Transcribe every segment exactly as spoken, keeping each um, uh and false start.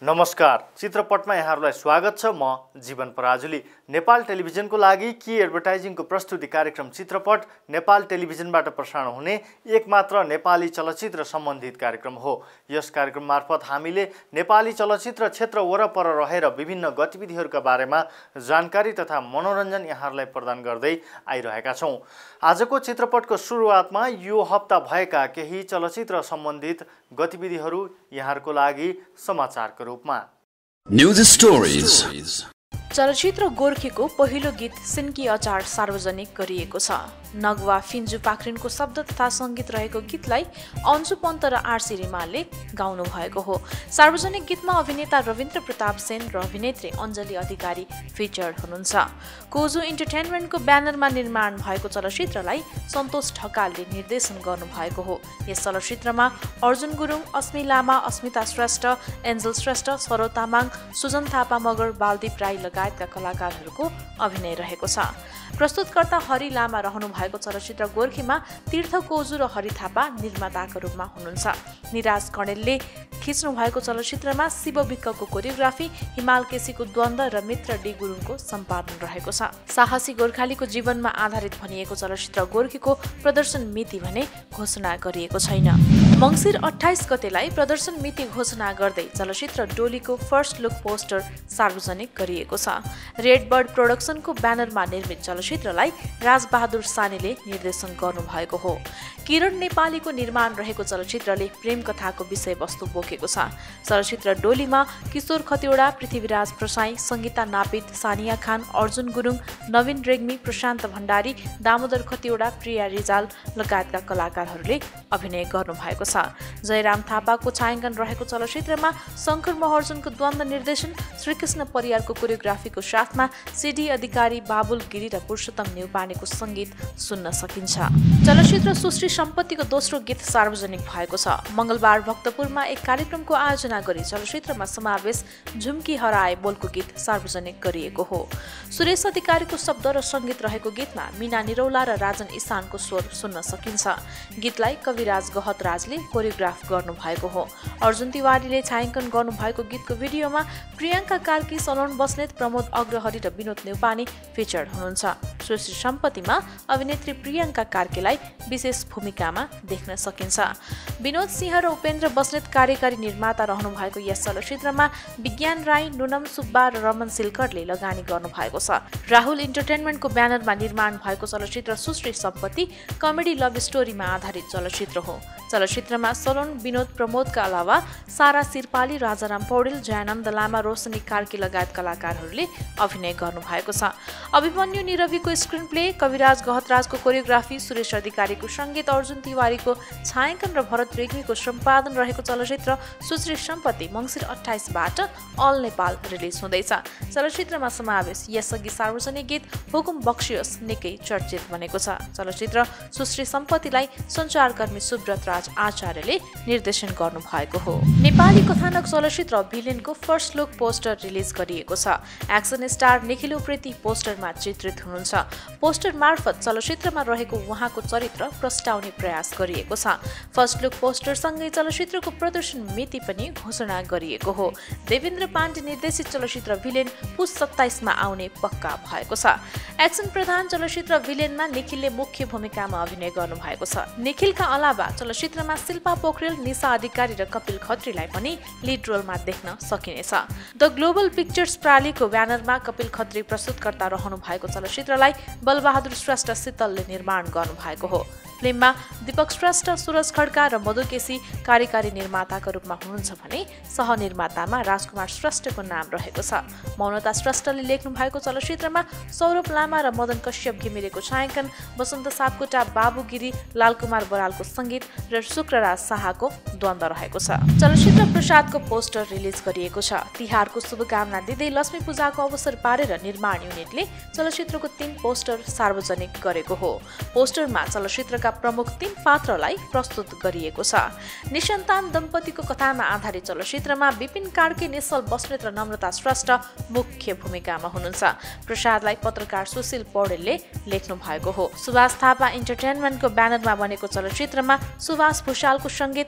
नमस्कार, चित्रपटमा यहाँहरूलाई स्वागत छ। म जीवन पराजुली। नेपाल टेलिभिजनको लागि की एडभर्टाइजिङको प्रस्तुति कार्यक्रम चित्रपट नेपाल टेलिभिजनबाट प्रसारण हुने एकमात्र नेपाली चलचित्र सम्बन्धित कार्यक्रम हो। यस कार्यक्रम मार्फत हामीले नेपाली चलचित्र क्षेत्र वरपर रहेर विभिन्न गतिविधिहरूका बारेमा जानकारी तथा मनोरञ्जन यहाँहरूलाई प्रदान गर्दै आइरहेका छौँ। आजको चित्रपटको सुरुवातमा यो हप्ता भएका केही चलचित्र सम्बन्धित गतिविधिहरू यहाँहरूको लागि समाचारको रूपमा। News stories. चलचित्र गोर्खेको पहिलो गीत सिन्की अचार सार्वजनिक गरिएको छ। नगवा फिन्जु पाख्रिनको शब्द तथा सङ्गीत रहेको गीतलाई अन्जु पन्त र आरसी रिमालले गाउनु भएको हो। सार्वजनिक गीतमा अभिनेता रविन्द्र प्रताप सेन र अभिनेत्री अञ्जली अधिकारी फिचर्ड हुनुहुन्छ। कोजु इन्टरटेनमेन्टको ब्यानरमा निर्माण भएको चलचित्रलाई सन्तोष ढकालले निर्देशन गर्नुभएको हो। यस चलचित्रमा अर्जुन गुरुङ, अस्मी लामा, अस्मिता श्रेष्ठ, एन्जल श्रेष्ठ, सरो तामाङ, सुजन थापा मगर, बालदीप राई लगायतका कलाकारहरूको अभिनय रहेको छ। प्रस्तुतकर्ता हरि लामा रहनु भएको चलचित्र गोर्खेमा तीर्थ कोजु र हरि थापा निर्माताका रूपमा हुनुहुन्छ। निराज कणेलले खिच्नु भएको चलचित्रमा शिव विक्कको कोरियोग्राफी, हिमाल केसीको द्वन्द र मित्र डी गुरुङको सम्पादन रहेको छ। साहसी गोर्खालीको जीवनमा आधारित भनिएको चलचित्र गोर्खेको प्रदर्शन मिति भने घोषणा गरिएको छैन। मङ्सिर अट्ठाइस गतेलाई प्रदर्शन मिति घोषणा गर्दै चलचित्र डोलीको फर्स्ट लुक पोस्टर सार्वजनिक गरिएको छ। रेड बर्ड प्रोडक्सनको ब्यानरमा निर्मित चलचित्रलाई राजबहादुर सानीले निर्देशन गर्नुभएको हो। किरण नेपालीको निर्माण रहेको चलचित्रले प्रेम कथाको विषयवस्तु बोकेको छ। चलचित्र डोलीमा किशोर खतिवडा, पृथ्वीराज प्रसाई, सङ्गीता नापित, सानिया खान, अर्जुन गुरुङ, नवीन रेग्मी, प्रशान्त भण्डारी, दामोदर खतिवडा, प्रिया रिजाल लगायतका कलाकारहरूले अभिनय गर्नुभएको छ। जयराम थापाको छायाङ्कन रहेको चलचित्रमा शङ्कर महर्जनको द्वन्द निर्देशन, श्रीकृष्ण परियारको कोरियोग्राफीको साथमा सिडी अधिकारी, बाबुल गिरी र पुरुषोत्तम न्यौपानेको सङ्गीत सुन्न सकिन्छ। चलचित्र सुश्री सम्पत्तिको दोस्रो गीत सार्वजनिक भएको छ। मङ्गलबार भक्तपुरमा एक कार्यक्रमको आयोजना गरी चलचित्रमा समावेश झुम्की हराए बोलको गीत सार्वजनिक गरिएको हो। सुरेश अधिकारीको शब्द र सङ्गीत रहेको गीतमा मीना निरौला र राजन इसानको स्वर सुन्न सकिन्छ। गीतलाई कविराज गहतराजले कोरियोग्राफ गर्नुभएको हो। अर्जुन तिवारीले छायाङ्कन गर्नुभएको गीतको भिडियोमा प्रियङ्का कार्की, सलोन बस्नेत, प्रमोद अग्रहरी र विनोद न्यौपाने फिचर्ड हुनुहुन्छ। सुश्री सम्पत्तिमा अभिनेत्री प्रियङ्का कार्कीलाई विशेष भूमिकामा देख्न सकिन्छ। विनोद सिंह र उपेन्द्र बस्नेत कार्यकारी निर्माता रहनु भएको यस चलचित्रमा विज्ञान राई, नुनम सुब्बा र रमन सिलकरले लगानी गर्नुभएको छ। राहुल इन्टरटेनमेन्टको ब्यानरमा निर्माण भएको चलचित्र सुश्री सम्पत्ति कमेडी लभ स्टोरीमा आधारित चलचित्र हो। चलचित्रमा सलोन, विनोद, प्रमोदका अलावा सारा सिरपाली, राजाराम पौडेल, जयानन्द लामा, रोशनी कार्की लगायत कलाकारहरूले अभिनय गर्नुभएको छ। अभिमन्यु निरविको स्क्रिन प्ले, कविराज गहतराजको कोरियोग्राफी, सुरेश अधिकारीको सङ्गीत, अर्जुन तिवारीको छायाङ्कन र भरत रेग्मीको सम्पादन रहेको चलचित्र सुश्री सम्पत्ति मङ्सिर अट्ठाइसबाट अल नेपाल रिलिज हुँदैछ। चलचित्रमा समावेश यसअघि सार्वजनिक गीत हुकुम बक्सियोस् निकै चर्चित बनेको छ। चलचित्र सुश्री सम्पत्तिलाई सञ्चारकर्मी सुब्रत राज आचार्यले निर्देशन गर्नुभएको हो। नेपाली कथानक चलचित्र भिलेनको फर्स्ट लुक पोस्टर रिलिज गरिएको छ। एक्सन स्टार निखिल उप्रेती पोस्टरमा चित्रित हुनुहुन्छ। पोस्टर मार्फत चलचित्रमा रहेको उहाँको चरित्र प्रस्ताउने प्रयास गरिएको छ। फर्स्ट लुक पोस्टरसँगै चलचित्रको प्रदर्शन मिति पनि घोषणा गरिएको हो। देवेन्द्र पाण्डे निर्देशित चलचित्र भिलेन पुस सत्ताइसमा आउने पक्का भएको छ। एक्सन प्रधान चलचित्र भिलेनमा निखिलले मुख्य भूमिकामा अभिनय गर्नुभएको छ। निखिलका अलावा चलचित्रमा शिल्पा पोखरेल, निशा अधिकारी र कपिल खत्रीलाई पनि लिड रोलमा देख्न सकिनेछ। द ग्लोबल पिक्चर्स प्रालीको ब्यानरमा कपिल खत्री प्रस्तुतकर्ता रहनु भएको चलचित्रलाई बलबहादुर श्रेष्ठ शीतलले निर्माण गर्नुभएको हो। फिल्ममा दीपक श्रेष्ठ, सुरज खड्का र मधु केसी कार्यकारी निर्माताका रूपमा हुनुहुन्छ भने सहनिर्मातामा राजकुमार श्रेष्ठको नाम रहेको छ। मौनता श्रेष्ठले लेख्नु भएको चलचित्रमा सौरभ लामा र मदन कश्यप घिमिरेको छायाङ्कन, वसन्त सापकोटा, बाबु गिरी, लालकुमार बरालको सङ्गीत र शुक्रराज शाहको द्वन्द रहेको छ। चलचित्र प्रसादको पोस्टर रिलिज गरिएको छ। तिहारको शुभकामना दिँदै लक्ष्मी पूजाको अवसर पारेर निर्माण युनिटले चलचित्रको तीन पोस्टर सार्वजनिक गरेको हो। पोस्टरमा चलचित्रका प्रमुख तीन पात्रलाई प्रस्तुत गरिएको छ। निसन्तान दम्पतिको कथामा आधारित चलचित्रमा विपिन कार्की, निश्चल बस्नेत र नम्रता श्रेष्ठ मुख्य भूमिकामा हुनुहुन्छ। प्रसादलाई पत्रकार सुशील पौडेलले लेख्नु भएको हो। सुभाष थापा इन्टरटेनमेन्टको ब्यानरमा बनेको चलचित्रमा सुभाष भुषालको सङ्गीत, हिमाल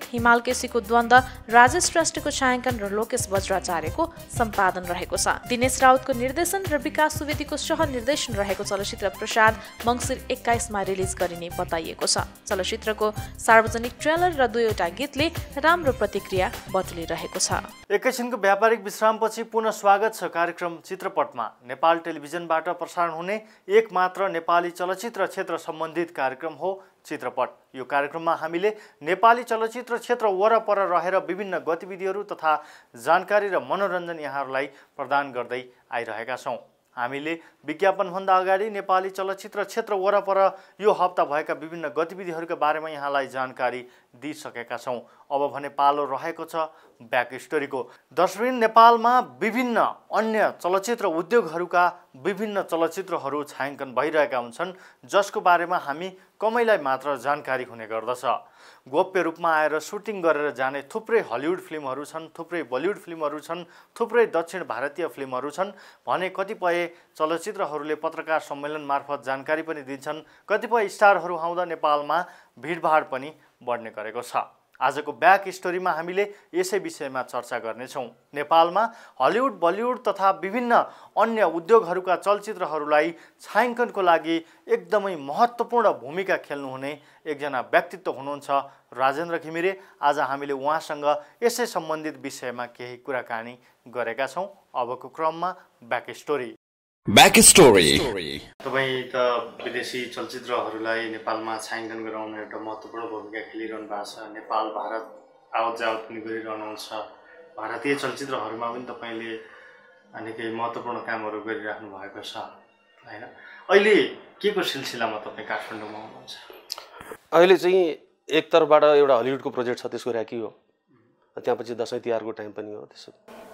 केसीको द्वन्द्व, राजेश श्रेष्ठको छायाङ्कन र लोकेश बज्राचार्यको सम्पादन रहेको छ। दिनेश राउतको निर्देशन र विकास सुवेदीको सह-निर्देशन रहेको चलचित्र प्रसाद मङ्सिर एक्काइसमा रिलिज गरिने बताइएको छ। चलचित्रको सार्वजनिक ट्रेलर र दुईवटा गीतले राम्रो प्रतिक्रिया बटुलिरहेको छ। एकैछिनको व्यापारिक विश्रामपछि पुनः स्वागत छ कार्यक्रम चित्रपटमा। नेपाल टेलिभिजनबाट प्रसारण हुने एक मात्र नेपाली चलचित्र क्षेत्र सम्बन्धित कार्यक्रम हो चित्रपट। यो कार्यक्रममा हामीले नेपाली चलचित्र क्षेत्र वरपर रहेर विभिन्न गतिविधिहरू तथा जानकारी र मनोरञ्जन यहाँहरूलाई प्रदान गर्दै आइरहेका छौँ। हामीले विज्ञापनभन्दा अगाडि नेपाली चलचित्र क्षेत्र वरपर यो हप्ता भएका विभिन्न गतिविधिहरूका बारेमा यहाँलाई जानकारी दिइसकेका छौँ। अब भने पालो रहेको छ ब्याक स्टोरीको। दर्शक नेपालमा विभिन्न अन्य चलचित्र उद्योगहरूका विभिन्न चलचित्रहरू छायाङ्कन भइरहेका हुन्छन्, जसको बारेमा हामी कमैलाई मात्र जानकारी हुने गर्दछ। गोप्य रूपमा आएर सुटिङ गरेर जाने थुप्रै हलिउड फिल्महरू छन्, थुप्रै बलिउड फिल्महरू छन्, थुप्रै दक्षिण भारतीय फिल्महरू छन् भने कतिपय चलचित्रहरूले पत्रकार सम्मेलन मार्फत जानकारी पनि दिन्छन्। कतिपय स्टारहरू आउँदा नेपालमा भिडभाड पनि बढ्ने गरेको छ। आजको ब्याक स्टोरीमा हामीले यसै विषयमा चर्चा गर्नेछौँ। नेपालमा हलिउड, बलिउड तथा विभिन्न अन्य उद्योगहरूका चलचित्रहरूलाई छायाङ्कनको लागि एकदमै महत्त्वपूर्ण भूमिका खेल्नुहुने एकजना व्यक्तित्व हुनुहुन्छ राजेन्द्र घिमिरे। आज हामीले उहाँसँग यसै सम्बन्धित विषयमा केही कुराकानी गरेका छौँ। अबको क्रममा ब्याक स्टोरी। Back story. तपाईँ त विदेशी चलचित्रहरूलाई नेपालमा छायाङ्कन गराउन एउटा महत्त्वपूर्ण भूमिका खेलिरहनु भएको छ। नेपाल भारत आवत जावत पनि गरिरहनुहुन्छ। भारतीय चलचित्रहरूमा पनि तपाईँले निकै महत्त्वपूर्ण कामहरू गरिराख्नु भएको छ होइन। अहिले के को सिलसिलामा तपाईँ काठमाडौँमा हुनुहुन्छ? अहिले चाहिँ एक तर्फबाट एउटा हलिउडको प्रोजेक्ट छ, त्यसको र्याकी हो। त्यहाँपछि दसैँ तिहारको टाइम पनि हो। त्यसो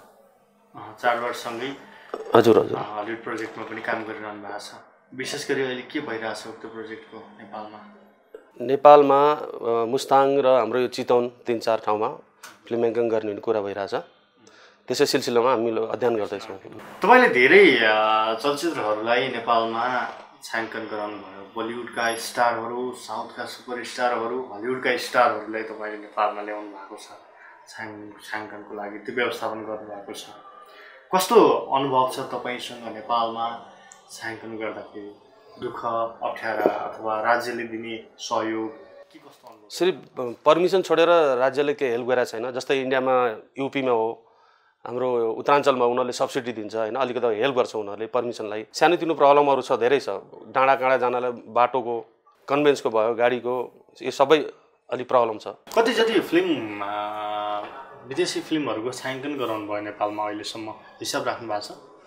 चाडबाडसँगै हजुर हजुर हलिउड प्रोजेक्टमा पनि काम गरिरहनु भएको छ। विशेष गरी अहिले के भइरहेछ उक्त प्रोजेक्टको नेपालमा? नेपालमा मुस्ताङ र हाम्रो यो चितवन तिन चार ठाउँमा फिल्माङ्कन गर्ने कुरा भइरहेछ। त्यसै सिलसिलामा हामी अध्ययन गर्दैछौँ। तपाईँले धेरै चलचित्रहरूलाई नेपालमा छायाङ्कन गराउनु भयो। बलिउडका स्टारहरू, साउथका सुपरस्टारहरू, हलिउडका स्टारहरूलाई तपाईँले नेपालमा ल्याउनु भएको छ छायाङ छायाङ्कनको लागि, त्यो व्यवस्थापन गर्नुभएको छ। कस्तो अनुभव छ तपाईँसँग नेपालमा छायाङ्कन गर्दाखेरि? दुःख, अप्ठ्यारा अथवा राज्यले दिने सहयोग के कस्तो अनुभव? सिर्फ पर्मिसन छोडेर राज्यले केही हेल्प गरेको छैन। जस्तै इन्डियामा युपीमा हो, हाम्रो उत्तराञ्चलमा उनीहरूले सब्सिडी दिन्छ होइन, अलिकति हेल्प गर्छ उनीहरूले पर्मिसनलाई। सानोतिनो प्रब्लमहरू छ, धेरै छ। डाँडा काँडा जानलाई बाटोको, कन्भेन्सको भयो, गाडीको, यो सबै अलिक प्रब्लम छ। कति जति फिल्म विदेशी फिल्महरूको छायाङ्कन गराउनु भयो नेपालमा अहिलेसम्म, हिसाब राख्नु भएको छ?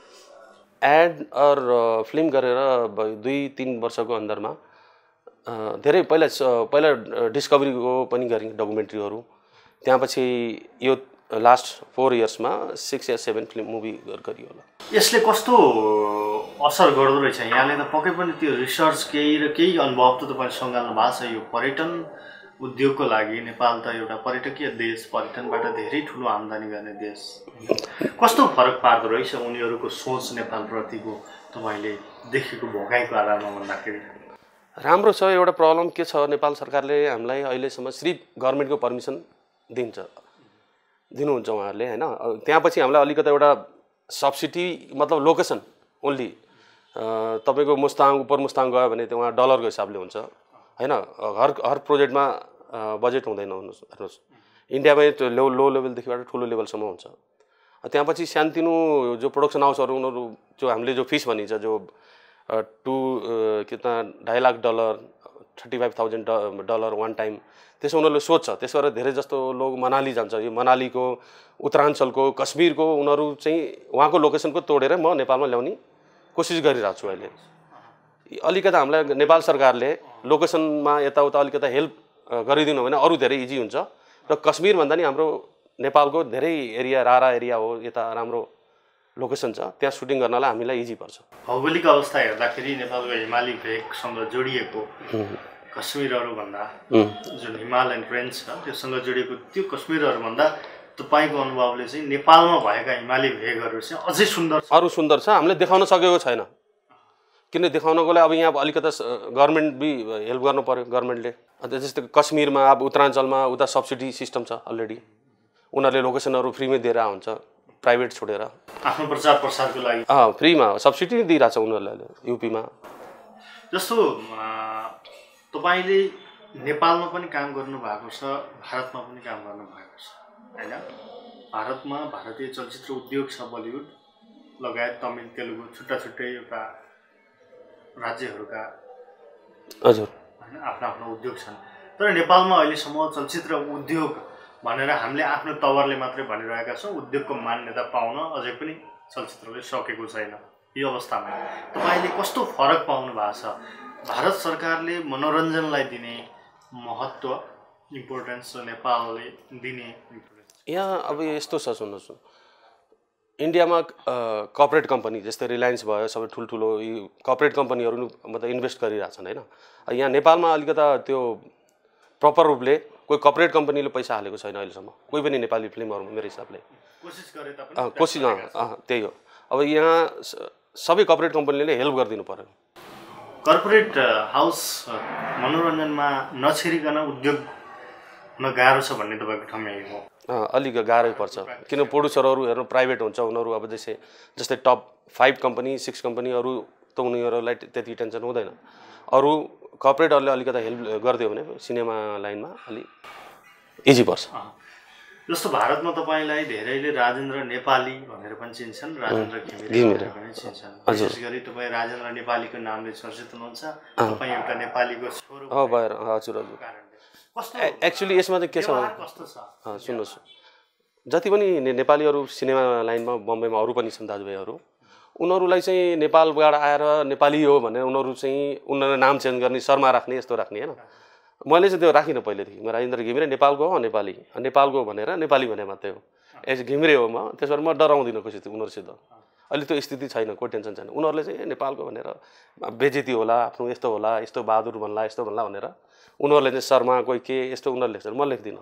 एड अर फिल्म गरेर दुई तिन वर्षको अन्दरमा धेरै पहिला पहिला डिस्कभरीको पनि गरेँ डकुमेन्ट्रीहरू। त्यहाँपछि यो लास्ट फोर इयर्समा सिक्स या सेभेन फिल्म मुभी गरियो होला। यसले कस्तो असर गर्दो रहेछ? यहाँले त पक्कै पनि त्यो रिसर्च केही र केही अनुभव त तपाईँले सँगाल्नु भएको छ। यो पर्यटन उद्योगको लागि नेपाल त एउटा पर्यटकीय देश, पर्यटनबाट धेरै ठुलो आम्दानी गर्ने देश। कस्तो फरक पार्दो रहेछ उनीहरूको सोच नेपालप्रतिको तपाईँले देखेको भोगाइको आधारमा भन्दाखेरि? राम्रो छ। एउटा प्रब्लम के छ, नेपाल सरकारले हामीलाई अहिलेसम्म सिर्फ गभर्मेन्टको पर्मिसन दिन्छ दिनुहुन्छ उहाँहरूले होइन। त्यहाँपछि हामीलाई अलिकति एउटा सब्सिडी मतलब लोकेसन ओन्ली तपाईँको मुस्ताङ उपर मुस्ताङ गयो भने त्यो उहाँ डलरको हिसाबले हुन्छ होइन। हर हर प्रोजेक्टमा बजेट हुँदैन। हेर्नुहोस् इन्डियामै त्यो लो लो लेभलदेखिबाट ठुलो लेभलसम्म हुन्छ। त्यहाँपछि सानोतिनो जो प्रोडक्सन हाउसहरू उनीहरू जो हामीले जो फिस भनिन्छ जो टु कितना ढाई lakh dollar thirty five thousand dollar one time, त्यसो उनीहरूले सोध्छ। त्यस गरेर धेरै जस्तो लोग मनाली जान्छ। यो मनालीको, उत्तराञ्चलको, कश्मीरको उनीहरू चाहिँ उहाँको लोकेसनको तोडेर म नेपालमा ल्याउने कोसिस गरिरहेको छु अहिले। अलिकति हामीलाई नेपाल सरकारले लोकेसनमा यताउता अलिकति हेल्प गरिदिनु भने अरू धेरै इजी हुन्छ। र कश्मीरभन्दा नि हाम्रो नेपालको धेरै एरिया रारा एरिया हो, यता राम्रो लोकेसन छ, त्यहाँ सुटिङ गर्नलाई हामीलाई इजी पर्छ। भौगोलिक अवस्था हेर्दाखेरि नेपालको हिमाली भेगसँग जोडिएको कश्मीरहरूभन्दा जुन हिमालयन रेन्ज छ त्योसँग जोडिएको त्यो कश्मीरहरूभन्दा तपाईँको अनुभवले चाहिँ नेपालमा भएका हिमाली भेगहरू चाहिँ अझै सुन्दर, अरू सुन्दर छ। हामीले देखाउन सकेको छैन। किन देखाउनको लागि अब यहाँ अलिकता गभर्नमेन्ट भी हेल्प गर्नु पर्यो गभर्नमेन्टले अन्त जस्तै कश्मीरमा अब उत्तराञ्चलमा उता सब्सिडी सिस्टम छ अलरेडी उनीहरूले लोकेसनहरू फ्रीमै दिएर हुन्छ प्राइभेट छोडेर आफ्नो प्रचार प्रसारको लागि अँ फ्रीमा सब्सिडी दिइरहेछ उनीहरूले युपीमा जस्तो तपाईँले नेपालमा पनि काम गर्नु भएको छ भारतमा पनि काम गर्नु भएको छ हैन भारतमा भारतीय चलचित्र उद्योग छ बलिउड लगायत तमिल तेलुगु छुट्टा छुट्टै एउटा राज्यहरूका हजुर हैन आफ्नो आफ्नो उद्योग छन् तर नेपालमा अहिलेसम्म चलचित्र उद्योग भनेर हामीले आफ्नो तवरले मात्रै भनिरहेका छौँ उद्योगको मान्यता पाउन अझै पनि चलचित्रले सकेको छैन यो अवस्थामा तपाईँले कस्तो फरक पाउनु भएको छ भारत सरकारले मनोरञ्जनलाई दिने महत्त्व इम्पोर्टेन्स नेपालले दिने यहाँ अब यस्तो छ सुन्नुहोस् इन्डियामा कर्पोरेट कम्पनी जस्तै रिलायन्स भयो सबै ठुल्ठुलो कर्पोरेट कम्पनीहरू मतलब इन्भेस्ट गरिरहेछन् होइन यहाँ नेपालमा अलिकता त्यो प्रपर रूपले कोही कर्पोरेट कम्पनीले पैसा हालेको छैन अहिलेसम्म कोही पनि नेपाली फिल्महरूमा मेरो हिसाबले कोसिस गरे तापनि कोसिस त्यही हो अब यहाँ सबै कर्पोरेट कम्पनीले हेल्प गरिदिनु पर्यो कर्पोरेट हाउस मनोरञ्जनमा नछिरिकन उद्योग हुन गाह्रो छ भन्ने तपाईँको ठम्याइ हो अलिक गाह्रै पर्छ किन प्रोड्युसरहरू हेर्नु प्राइभेट हुन्छ उनीहरू अब जस्तै जस्तै टप फाइभ कम्पनी सिक्स कम्पनीहरू त उनीहरूलाई त्यति टेन्सन हुँदैन अरू कर्पोरेटहरूले अलिकति हेल्प गरिदियो भने सिनेमा लाइनमा अलिक इजी पर्छ जस्तो भारतमा तपाईँलाई धेरैले राजेन्द्र नेपाली भनेर पनि चिन्छन् राजेन्द्र घिमिरे पनि चिन्छन् विशेष गरी तपाईँ राजेन्द्र नेपालीको नामले चर्चित हुनुहुन्छ तपाईँ एउटा नेपालीको छोरो हो भएर हजुर हजुर एक्चुअली यसमा चाहिँ के छ सुन्नुहोस् जति पनि नेपालीहरू सिनेमा लाइनमा बम्बईमा अरू पनि छन् दाजुभाइहरू उनीहरूलाई चाहिँ नेपालबाट आएर नेपाली हो भनेर उनीहरू चाहिँ उनीहरूले नाम चेन्ज गर्ने शर्मा राख्ने यस्तो राख्ने होइन मैले चाहिँ त्यो राखिनँ पहिलेदेखि म राजेन्द्र घिमिरे नेपालको हो नेपाली नेपालको भनेर नेपाली भने मात्रै हो एज घिमिरे हो म त्यसबाट म डराउँदिनँ कसै उनीहरूसित अहिले त्यो स्थिति छैन कोही टेन्सन छैन उनीहरूले चाहिँ नेपालको भनेर बेजेती होला आफ्नो यस्तो होला यस्तो बहादुर भन्ला यस्तो भन्ला भनेर उनीहरूले चाहिँ शर्मा कोही के यस्तो उनीहरूले लेख्छन् म लेख्दिनँ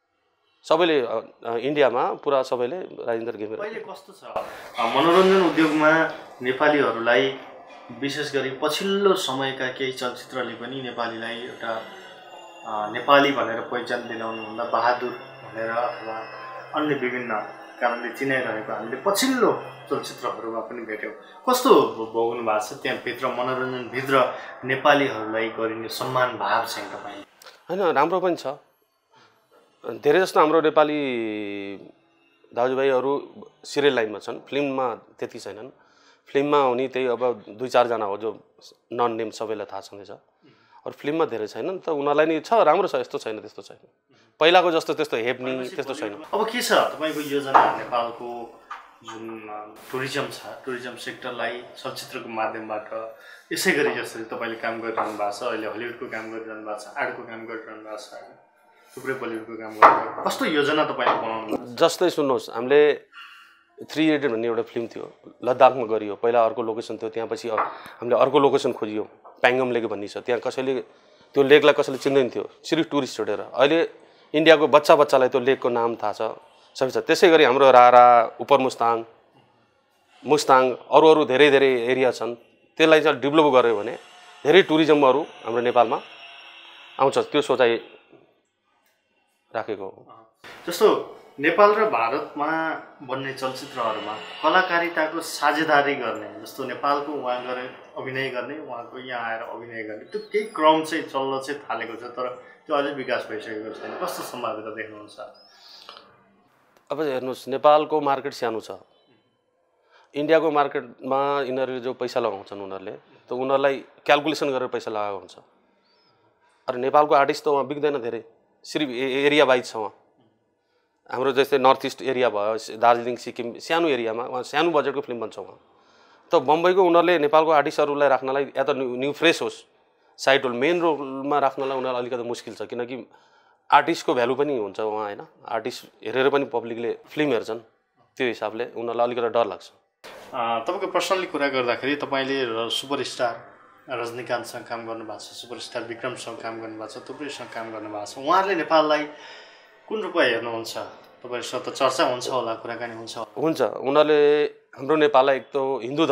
सबैले इन्डियामा पुरा सबैले राजेन्द्र घिमिरे अहिले कस्तो छ मनोरञ्जन उद्योगमा नेपालीहरूलाई विशेष गरी पछिल्लो समयका केही चलचित्रले पनि नेपालीलाई एउटा नेपाली भनेर पहिचान दिलाउनुभन्दा बहादुर भनेर अथवा अन्य विभिन्न कारणले चिनाइरहेको हामीले पछिल्लो चलचित्रहरूमा पनि भेट्यौँ कस्तो भोग्नु भएको छ त्यहाँभित्र मनोरञ्जनभित्र नेपालीहरूलाई गरिने सम्मान भाव चाहिँ तपाईँ होइन राम्रो पनि छ धेरै जस्तो हाम्रो नेपाली दाजुभाइहरू सिरियल लाइनमा छन् फिल्ममा त्यति छैनन् फिल्ममा हुने त्यही अब दुई चारजना हो जो नन नेम सबैलाई थाहा छँदैछ अरू फिल्ममा धेरै छैनन् त उनीहरूलाई नि छ राम्रो छ यस्तो छैन त्यस्तो छैन पहिलाको जस्तो त्यस्तो हेप्ने त्यस्तो छैन अब के छ तपाईँको योजना नेपालको जुन टुरिज्म छ टुरिज्म सेक्टरलाई चलचित्रको माध्यमबाट यसै गरी जसरी तपाईँले काम गरिरहनु भएको छ अहिले हलिउडको काम गरिरहनु भएको छ आर्टको काम गरिरहनु भएको छ थुप्रै बलिउडको काम गरिरहनु कस्तो योजना तपाईँले बनाउनु जस्तै सुन्नुहोस् हामीले थ्री इडियट भन्ने एउटा फिल्म थियो लद्दाखमा गरियो पहिला अर्को लोकेसन थियो त्यहाँ पछि हामीले अर्को लोकेसन खोजियो प्याङ्गम लेक भन्ने छ त्यहाँ कसैले त्यो लेकलाई कसैले चिन्दैन थियो सिर्फ टुरिस्ट छोडेर अहिले इन्डियाको बच्चा बच्चालाई त्यो लेकको नाम थाहा छ सबै छ त्यसै गरी हाम्रो रारा उपर मुस्ताङ मुस्ताङ अरू अरू धेरै धेरै एरिया छन् त्यसलाई चाहिँ डेभलप गर्यो भने धेरै टुरिज्महरू हाम्रो नेपालमा आउँछ त्यो सोचाइ राखेको हो जस्तो नेपाल र भारतमा बन्ने चलचित्रहरूमा कलाकारिताको साझेदारी गर्ने जस्तो नेपालको उहाँ गएर अभिनय गर्ने उहाँको यहाँ आएर अभिनय गर्ने त्यो केही क्रम चाहिँ चल्न चाहिँ थालेको छ तर त्यो अझै विकास भइसकेको छैन कस्तो सम्भाव्यता देख्नुहुन्छ अब हेर्नुहोस् नेपालको मार्केट सानो छ इन्डियाको मार्केटमा यिनीहरूले जो पैसा लगाउँछन् उनीहरूले त उनीहरूलाई क्यालकुलेसन गरेर पैसा लगाएको हुन्छ अरू नेपालको आर्टिस्ट त उहाँ बिग्दैन धेरै सिर्फ एरिया वाइज छ उहाँ हाम्रो जस्तै नर्थ इस्ट एरिया भयो दार्जिलिङ सिक्किम सानो एरियामा उहाँ सानो बजेटको फिल्म बन्छ उहाँ त बम्बईको उनीहरूले नेपालको आर्टिस्टहरूलाई राख्नलाई या त न्यू फ्रेस होस् साइड रोल मेन रोलमा राख्नलाई उनीहरूलाई अलिकति मुस्किल छ किनकि आर्टिस्टको भ्यालु पनि हुन्छ उहाँ होइन आर्टिस्ट हेरेर पनि पब्लिकले फिल्म हेर्छन् त्यो हिसाबले उनीहरूलाई अलिकति डर लाग्छ तपाईँको पर्सनली कुरा गर्दाखेरि तपाईँले सुपरस्टार रजनीकान्तसँग काम गर्नुभएको छ सुपरस्टार विक्रमसँग काम गर्नुभएको छ थुप्रैसँग काम गर्नुभएको छ उहाँहरूले नेपाललाई कुन रूपमा हेर्नुहुन्छ तपाईँसँग त चर्चा हुन्छ होला कुराकानी हुन्छ हुन्छ उनीहरूले हाम्रो नेपाललाई एक त हिन्दू धर्म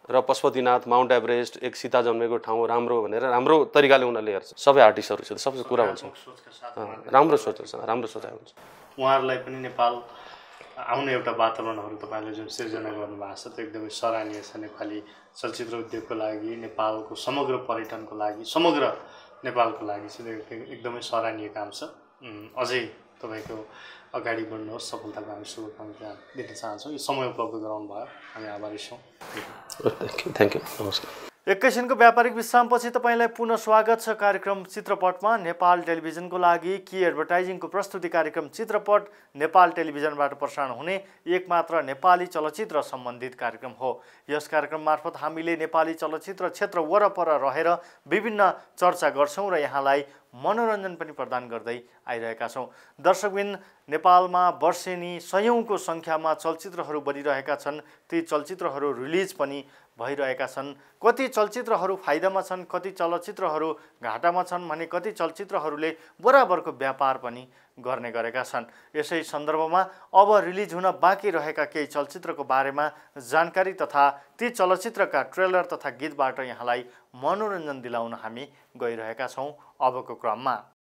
र पशुपतिनाथ माउन्ट एभरेस्ट एक सीता जन्मेको ठाउँ राम्रो भनेर राम्रो तरिकाले उनीहरूले हेर्छ सबै आर्टिस्टहरूसित सबै कुरा हुन्छ राम्रो सोच राम्रो सोचाइ हुन्छ उहाँहरूलाई पनि नेपाल आउने एउटा वातावरणहरू तपाईँले जुन सिर्जना गर्नुभएको छ त्यो एकदमै सराहनीय छ नेपाली चलचित्र उद्योगको लागि नेपालको समग्र पर्यटनको लागि समग्र नेपालको लागि चाहिँ एकदमै सराहनीय काम छ अझै तपाईँको अगाडि बढ्नुहोस् सफलताको हामी शुभकामना दिन चाहन्छौँ यो समय उपलब्ध गराउनु भयो हामी आभारी छौँ थ्याङ्क यू थ्याङ्क यू नमस्कार एकैछिनको व्यापारिक विश्रामपछि तपाईँलाई पुनः स्वागत छ कार्यक्रम चित्रपटमा नेपाल टेलिभिजनको लागि कि एडभर्टाइजिङको प्रस्तुति कार्यक्रम चित्रपट नेपाल टेलिभिजनबाट प्रसारण हुने एकमात्र नेपाली चलचित्र सम्बन्धित कार्यक्रम हो। यस कार्यक्रम मार्फत हामीले नेपाली चलचित्र क्षेत्र वरपर रहेर विभिन्न चर्चा गर्छौँ र यहाँलाई मनोरञ्जन पनि प्रदान गर्दै आइरहेका छौँ। दर्शकबिन नेपालमा वर्षेनी सयौँको सङ्ख्यामा चलचित्रहरू बनिरहेका छन्। ती चलचित्रहरू रिलिज पनि भइरहेका छन्। कति चलचित्रहरू फाइदामा छन्, कति चलचित्रहरू घाटामा छन् भने कति चलचित्रहरूले बराबरको व्यापार पनि गर्ने गरेका छन्। यसै सन्दर्भमा अब रिलिज हुन बाँकी रहेका केही चलचित्रको बारेमा जानकारी तथा ती चलचित्रका ट्रेलर तथा गीतबाट यहाँलाई मनोरञ्जन दिलाउन हामी गइरहेका छौँ अबको क्रममा।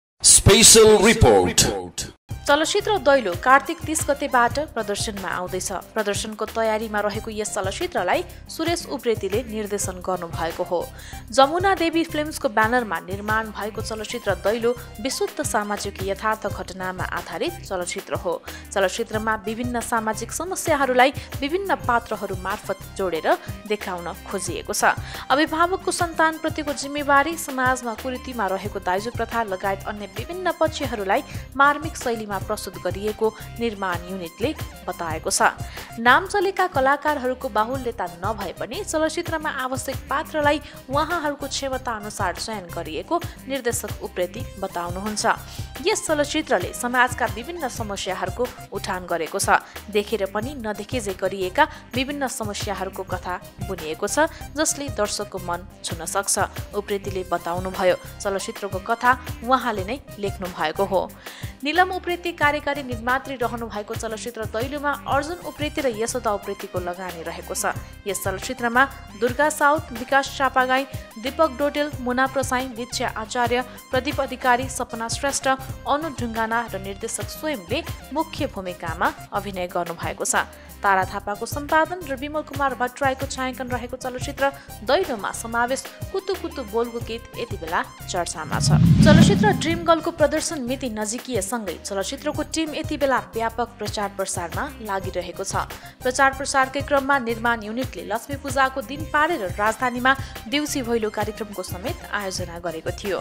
Special report. चलचित्र दैलो कार्तिक तीस गतेबाट प्रदर्शनमा आउँदैछ। प्रदर्शनको तयारीमा रहेको यस चलचित्रलाई सुरेश उप्रेतीले निर्देशन गर्नुभएको हो। जमुना देवी फिल्म्सको ब्यानरमा निर्माण भएको चलचित्र दैलो विशुद्ध सामाजिक यथार्थ घटनामा आधारित चलचित्र हो। चलचित्रमा विभिन्न सामाजिक समस्याहरूलाई विभिन्न पात्रहरू मार्फत जोडेर देखाउन खोजिएको छ। अभिभावकको सन्तानप्रतिको जिम्मेवारी, समाजमा कुरीतिमा रहेको दाइजो प्रथा लगायत अन्य विभिन्न पक्षहरूलाई मार्मिक शैलीमा प्रस्तुत गरिएको निर्माण युनिटले बताएको छ। नाम चलेका कलाकारहरूको बाहुल्यता नभए पनि चलचित्रमा आवश्यक पात्रलाई उहाँहरूको क्षमता अनुसार चयन गरिएको निर्देशक उप्रेती बताउनुहुन्छ। यस चलचित्रले समाजका विभिन्न समस्याहरूको उठान गरेको छ। देखेर पनि नदेखेझै गरिएका विभिन्न समस्याहरूको कथा बुनिएको छ जसले दर्शकको मन छुन सक्छ। उप्रेतीले बताउनुभयो चलचित्रको कथा उहाँले नै लेख्नु भएको हो। निलम उप्रेती कार्यकारी निर्मात्री रहनु भएको चलचित्र दैलोमा अर्जुन उप्रेती र यशोदा उप्रेतीको लगानी रहेको छ। यस चलचित्रमा दुर्गा साउथ, विकास चापागाई, दीपक डोटेल, मुना प्रसाई, लिच्छा आचार्य, प्रदीप अधिकारी, सपना श्रेष्ठ, अनु ढुङ्गाना र निर्देशक स्वयंले मुख्य भूमिकामा अभिनय गर्नुभएको छ। तारा थापाको सम्पादन र विमल कुमार भट्टराईको छायाङ्कन रहेको चलचित्र दैलोमा समावेश कुतु कुतु बोलको गीत यति बेला चर्चामा छ। चलचित्र ड्रिम गर्लको प्रदर्शन मिति नजिकिए सँगै चलचित्रको टिम यति बेला व्यापक प्रचार प्रसारमा लागिरहेको छ। प्रचार प्रसारकै क्रममा निर्माण युनिटले लक्ष्मी पूजाको दिन पारेर राजधानीमा देउसी भैलो कार्यक्रमको समेत आयोजना गरेको थियो।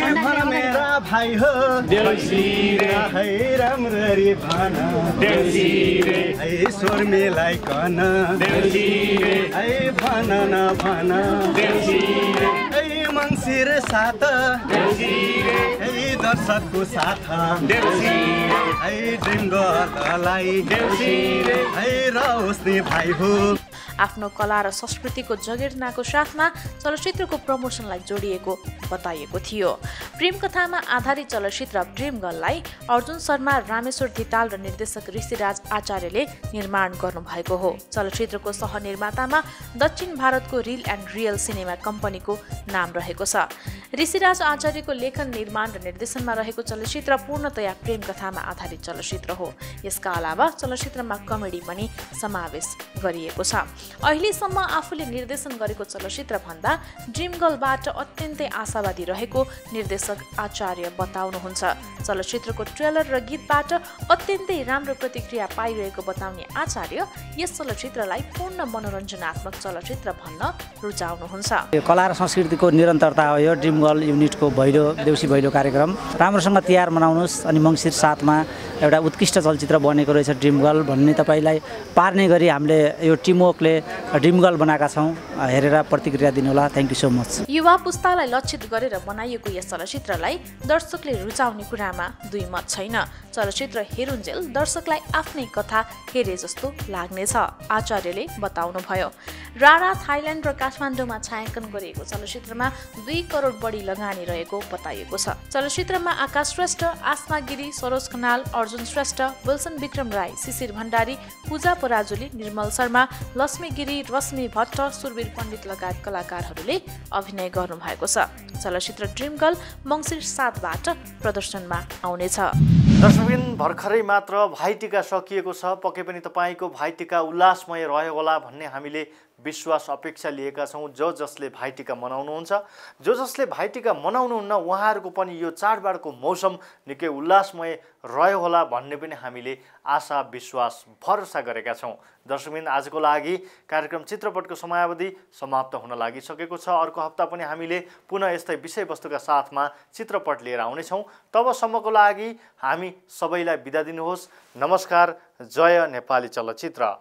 मिलाइकन देउसी रे ऐ भन न भन देउसी रे ऐ मङ्सिर साथ देउसी रे ऐ दर्शकको साथ देउसी रे ऐ ड्रिम गर्ललाई देउसी रे ऐ रौस्ने भाइ हो। आफ्नो कला र संस्कृतिको जगेर्नाको साथमा चलचित्रको प्रमोसनलाई जोडिएको बताइएको थियो। प्रेम कथामा आधारित चलचित्र ड्रिम गर्ललाई अर्जुन शर्मा, रामेश्वर धिताल र निर्देशक ऋषिराज आचार्यले निर्माण गर्नुभएको हो। चलचित्रको सहनिर्मातामा दक्षिण भारतको रिल एन्ड रियल सिनेमा कम्पनीको नाम रहेको छ। ऋषिराज आचार्यको लेखन, निर्माण र निर्देशनमा रहेको चलचित्र पूर्णतया प्रेम कथामा आधारित चलचित्र हो। यसका अलावा चलचित्रमा कमेडी पनि समावेश गरिएको छ। अहिलेसम्म आफूले निर्देशन गरेको चलचित्र भन्दा ड्रिम गर्लबाट अत्यन्तै आशावादी रहेको निर्देशक आचार्य बताउनुहुन्छ। चलचित्रको ट्रेलर र गीतबाट अत्यन्तै राम्रो प्रतिक्रिया पाइरहेको बताउने आचार्य यस चलचित्रलाई पूर्ण मनोरञ्जनात्मक चलचित्र भन्न रुचाउनुहुन्छ। कला र संस्कृतिको निरन्तरता हो यो ड्रिम गर्ल युनिटको भैलो देउसी भैलो कार्यक्रम। राम्रोसँग तिहार मनाउनुहोस् अनि मङ्सिर सातमा एउटा उत्कृष्ट चलचित्र बनेको रहेछ ड्रिम गर्ल भन्ने तपाईँलाई पार्ने गरी हामीले यो टिमवर्कले ड्रिम गर्ल बनाएका छौँ। हेरेर प्रतिक्रिया दिनुहोला। Thank you so much. युवा पुस्तालाई लक्षित गरेर बनाइएको यस चलचित्रलाई दर्शकले रुचाउने कुरामा दुई मत छैन। चलचित्र हेरुन्जेल दर्शकलाई आफ्नै कथा हेरे जस्तो लाग्नेछ, आचार्यले बताउनुभयो। रारा, थाइल्यान्ड र काठमाडौँमा छायाङ्कन गरिएको चलचित्रमा दुई करोड बढी लगानी रहेको बताइएको छ। चलचित्रमा आकाश श्रेष्ठ, आसमा गिरी, सरोज खनाल, अर्जुन श्रेष्ठ, विल्सन विक्रम राई, शिशिर भण्डारी, पूजा पराजुली, निर्मल शर्मा, लक्ष्मी लक्ष्मी गिरी, रश्मि भट्ट, सुरवीर पण्डित लगायत कलाकारहरूले अभिनय गर्नुभएको छ। चलचित्र ड्रिम गर्ल मङ्सिर सातबाट प्रदर्शनमा आउनेछ। दर्शकबिन भर्खरै मात्र भाइटिका सकिएको छ। पक्कै पनि तपाईँको भाइटिका उल्लासमय रह्यो होला भन्ने हामीले विश्वास अपेक्षा लिएका छौँ। जो जसले भाइटिका मनाउनुहुन्छ, जो जसले भाइटिका मनाउनुहुन्न, उहाँहरूको पनि यो चाडबाडको मौसम निकै उल्लासमय रह्यो होला भन्ने पनि हामीले आशा विश्वास भरोसा गरेका छौँ। दर्शकबिन आजको लागि कार्यक्रम चित्रपटको समयावधि समाप्त हुन लागिसकेको छ। अर्को हप्ता पनि हामीले पुनः यस्तै विषयवस्तुका साथमा चित्रपट लिएर आउनेछौँ। तबसम्मको लागि हामी सबैलाई बिदा दिनुहोस्। नमस्कार। जय नेपाली चलचित्र।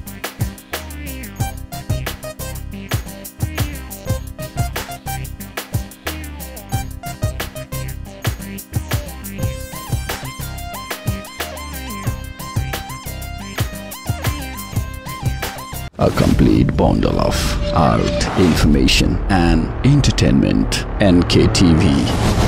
A complete bundle of art, information and entertainment. N K T V.